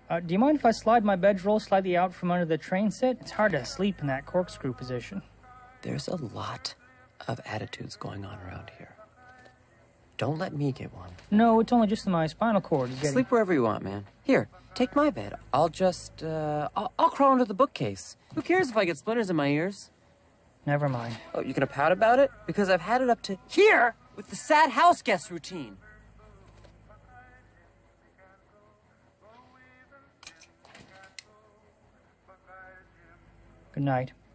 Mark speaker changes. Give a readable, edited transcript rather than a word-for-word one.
Speaker 1: Do you mind if I slide my bedroll slightly out from under the train set? It's hard to sleep in that corkscrew position.
Speaker 2: There's a lot of attitudes going on around here. Don't let me get one.
Speaker 1: No, it's only just my spinal cord is getting...
Speaker 2: Sleep wherever you want, man. Here, take my bed. I'll just, I'll crawl under the bookcase. Who cares if I get splinters in my ears?
Speaker 1: Never mind.
Speaker 2: Oh, you gonna pout about it? Because I've had it up to here with the sad house guest routine.
Speaker 1: Good night.